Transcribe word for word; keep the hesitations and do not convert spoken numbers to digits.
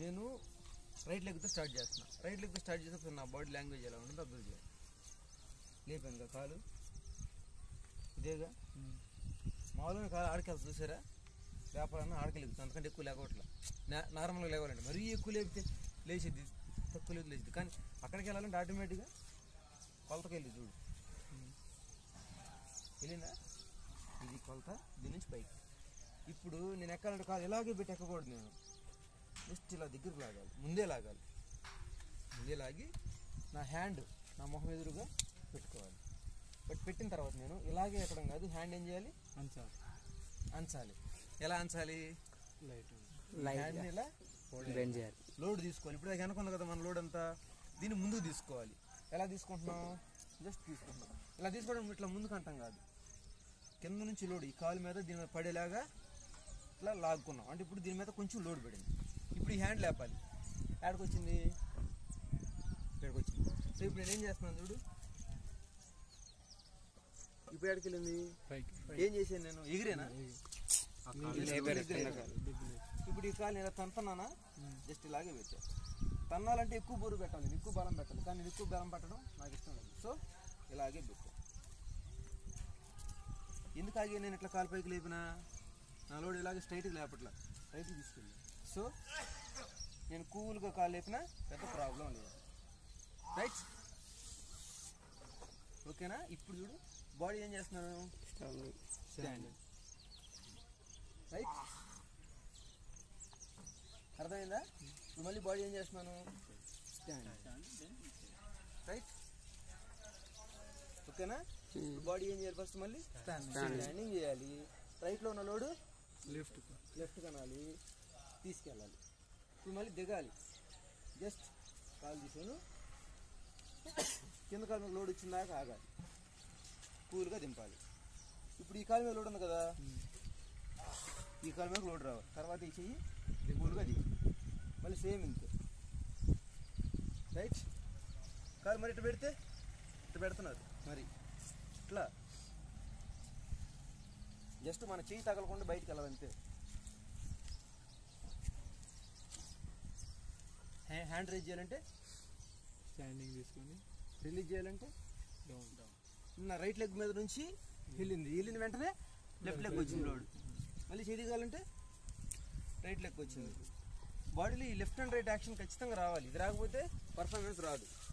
నేను రైట్ లెగ్తో స్టార్ట్ చేస్తున్నా. రైట్ లెగ్తో స్టార్ట్ చేసేప్పుడు నా బాడీ లాంగ్వేజ్ ఎలా ఉంటుందో అబ్జర్వ్ చేయాలి. లేపానుగా కాలు ఇదేగా, మామూలుగా కాలు ఆడికెళ్తా చూసారా, వ్యాపారాన్ని ఆడకెళ్ళి అంతకంటే ఎక్కువ లేకపోవట్లా. నార్మల్గా లేవాలండి, మరీ ఎక్కువ లేపితే లేచిద్ది, తక్కువ లేదు లేచిద్ది. కానీ అక్కడికి వెళ్ళాలంటే ఆటోమేటిక్గా కొలతకి వెళ్ళి చూడు వెళ్ళిందా, ఇది కొలత, దీని నుంచి పైకి. ఇప్పుడు నేను ఎక్కాలంటే కాదు ఇలాగే పెట్టి ఎక్కకూడదు, నేను జస్ట్ ఇలా దగ్గరకు లాగాలి, ముందే లాగాలి. ముందే లాగి నా హ్యాండ్ నా మొహం ఎదురుగా పెట్టుకోవాలి. బట్ పెట్టిన తర్వాత నేను ఇలాగే ఎక్కడం కాదు, హ్యాండ్ ఏం చేయాలి, అంచాలి. అంచాలి ఎలా అంచాలి, హ్యాండ్ని ఇలా చేయాలి, లోడ్ తీసుకోవాలి. ఇప్పుడు దాకా అనుకున్నాం కదా మన లోడ్ అంతా, దీన్ని ముందుకు తీసుకోవాలి. ఎలా తీసుకుంటున్నాం, జస్ట్ తీసుకుంటున్నాం. ఇలా తీసుకోవడం ఇట్లా ముందుకు అంటాం కాదు, కింద నుంచి లోడ్ ఈ కాలు మీద దీని మీద పడేలాగా ఇట్లా లాగుకున్నాం. అంటే ఇప్పుడు దీని మీద కొంచెం లోడ్ పడింది. ఇప్పుడు ఈ హ్యాండ్ లేపాలి, ఎక్కడికి వచ్చింది, ఇక్కడికి వచ్చింది. సో ఇప్పుడు నేను ఏం చేస్తున్నాను చూడు, ఇప్పుడు ఎక్కడికి వెళ్ళింది, ఏం చేశాను నేను, ఎగిరేనా, ఇప్పుడు ఈ కాలు ఇలా తన్నానా, జస్ట్ ఇలాగే పెట్టా. తన్నాలంటే ఎక్కువ బరువు పెట్టాలి, ఎక్కువ బలం పెట్టాలి, కానీ నేను ఎక్కువ బలం పెట్టడం నాకు ఇష్టం లేదు. సో ఇలాగే పెట్టా. ఎందుకు ఆగే నేను ఇట్లా కాలు పైకి లేపినా, నా లోడ్ ఇలాగే స్ట్రైట్గా లేపట్లా, స్ట్రైట్గా తీసుకెళ్ళి. సో నేను కూల్గా కాలు లేపినా పెద్ద ప్రాబ్లం లేదు. రైట్, ఓకేనా. ఇప్పుడు చూడు బాడీ ఏం చేస్తున్నాను, స్టాండ్. రైట్, అర్థమైందా. ఇప్పుడు మళ్ళీ బాడీ ఏం చేస్తున్నాను, స్టాండ్. రైట్, ఓకేనా. బాడీ ఏం చేయాలి, ఫస్ట్ మళ్ళీ స్టాండింగ్ చేయాలి. రైట్లో ఉన్న లోడు లెఫ్ట్ లెఫ్ట్ కనాలి, తీసుకెళ్ళాలి. ఇప్పుడు మళ్ళీ దిగాలి, జస్ట్ కాలు తీసాను, కింద కాలు మీద లోడ్ ఇచ్చిందాక ఆగాలి, కూల్గా దింపాలి. ఇప్పుడు ఈ కాలు మీద లోడ్ ఉంది కదా, ఈ కాలు మీద లోడ్ రావాలి, తర్వాత ఈ చెయ్యి కూల్గా దిగి మళ్ళీ సేమ్ ఇంతే. రైట్, కాలు మరి ఇట్లా పెడితే ఇట్లా పెడుతున్నారు, మరి ఇట్లా జస్ట్ మన చెయ్యి తగలకుండా బయటికి వెళ్ళాలంతే. హ్యాండ్ రైజ్ చేయాలంటే స్టాండింగ్ తీసుకొని, రిలీజ్ చేయాలంటే డౌన్ డౌన్. నా రైట్ లెగ్ మీద నుంచి వెళ్ళింది, వెళ్ళిన వెంటనే లెఫ్ట్ లెగ్ వచ్చింది లోడ్, మళ్ళీ చేయి దిగాలంటే రైట్ లెగ్ వచ్చింది. బాడీలో ఈ లెఫ్ట్ అండ్ రైట్ యాక్షన్ ఖచ్చితంగా రావాలి, ఇది రాకపోతే పర్ఫార్మెన్స్ రాదు.